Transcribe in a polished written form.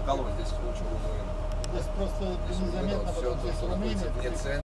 колонии. Здесь куча румын. Здесь просто Здесь незаметно, все, потому что здесь что находится Румыния. вне центра.